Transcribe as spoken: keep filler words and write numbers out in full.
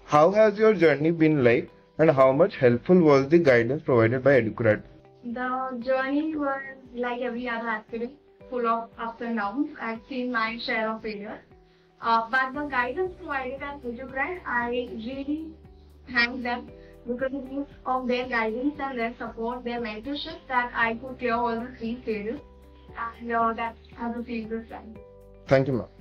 How has your journey been like, and how much helpful was the guidance provided by Educrat? The journey was like every other aspirant, full of ups and downs. I've seen my share of failure. Uh, but the guidance provided at Educrat, I really thank them, because it was of their guidance and their support, their mentorship, that I could clear all the three stages, and uh, that has achieved this time. Thank you, ma'am.